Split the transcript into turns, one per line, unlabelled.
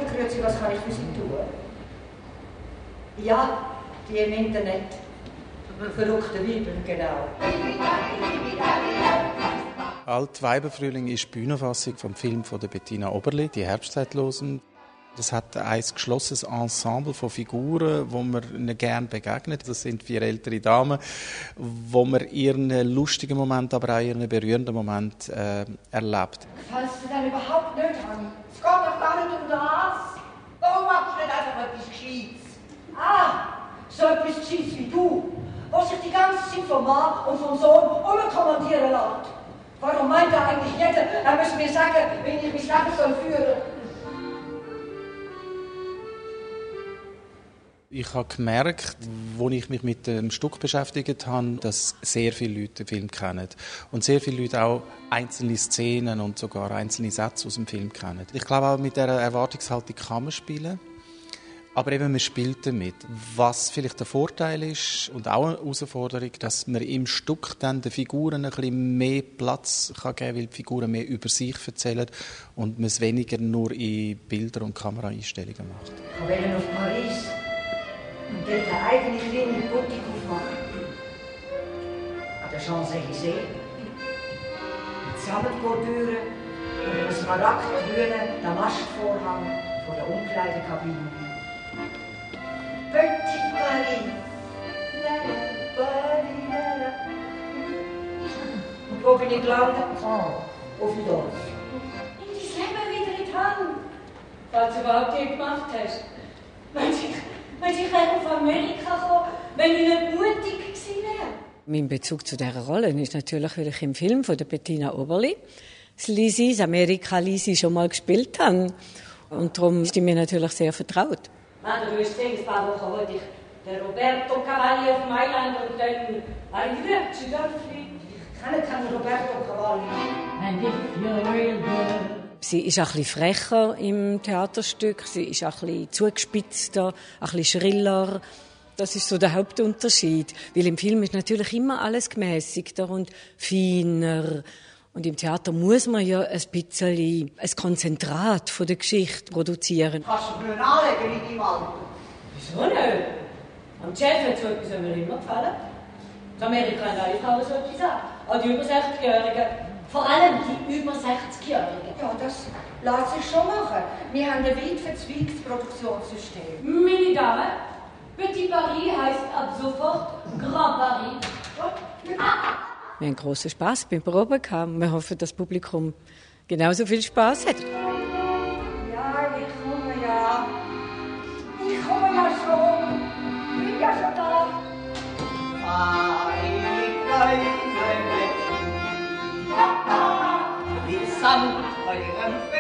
Grüezi, was kann ich für Sie tun? Ja, die im Internet. Verrückte Weiber, genau.
Altweiberfrühling ist die Bühnenfassung vom Film von der Bettina Oberli, «Die Herbstzeitlosen». Das hat ein geschlossenes Ensemble von Figuren, wo man ihnen gerne begegnet. Das sind 4 ältere Damen, wo man ihren lustigen Moment, aber auch ihren berührenden Moment erlebt.
Gefällt es dir denn überhaupt nicht, Hanni? Es geht doch gar nicht um das. Warum machst du nicht einfach etwas Gescheites? So etwas Gescheites wie du, was sich die ganze Zeit vom Mann und vom Sohn umkommandieren lässt. Warum meint er eigentlich jeder, er müsse mir sagen, wie ich mein Leben führen soll?
Ich habe gemerkt, als ich mich mit dem Stück beschäftigt habe, dass sehr viele Leute den Film kennen. Und sehr viele Leute auch einzelne Szenen und sogar einzelne Sätze aus dem Film kennen. Ich glaube, auch mit dieser Erwartungshaltung kann man spielen. Aber eben, man spielt damit. Was vielleicht der Vorteil ist und auch eine Herausforderung, dass man im Stück dann den Figuren ein bisschen mehr Platz geben kann, weil die Figuren mehr über sich erzählen und man es weniger nur in Bilder und Kameraeinstellungen macht.
Ich will auf Paris und dort eine eigene kleine Boutique aufmachen. An der Champs-Élysées. Mit Sammetbordüren und einem smaragdgrünen Damastvorhang vor der Umkleidekabine. Petit Paris. Und wo bin ich gelandet? Auf dem Dorf. Nimm dein Leben wieder in die Hand.
Falls du überhaupt je gemacht hast. Wenn ich auf Amerika komme, wenn ich nicht mutig gewesen wäre.
Mein Bezug zu dieser Rolle ist natürlich, weil ich im Film von der Bettina Oberli das Lisi, das Amerika-Lisi schon mal gespielt habe. Und darum ist die mir natürlich sehr vertraut.
Du hast gesehen, ein paar Wochen wollte ich den Roberto Cavalli auf dem Mailand und dann war ich wieder zu Dörfli.
Ich kenne keinen Roberto Cavalli.
And if you're real good.
Sie ist ein bisschen frecher im Theaterstück, sie ist ein bisschen zugespitzter, ein bisschen schriller. Das ist so der Hauptunterschied. Weil im Film ist natürlich immer alles gemäßigter und feiner. Und im Theater muss man ja ein bisschen ein Konzentrat von der Geschichte produzieren.
Kannst du mir anlegen, liebe Mann?
Wieso nicht? Am Chef hat so etwas mir immer gefallen. In Amerika haben alle Frauen so etwas an. Auch die über 60-Jährigen. Vor allem die über 60-Jährigen.
Ja, das lässt sich schon machen. Wir haben ein weit verzweigtes Produktionssystem.
Meine Damen, Petit Paris heisst ab sofort Grand Paris.
Wir haben grossen Spass beim Proben gehabt. Wir hoffen, dass das Publikum genauso viel Spass hat.
Ja, ich komme ja. Ich komme ja schon. Bin ja schon da.
Samt eurem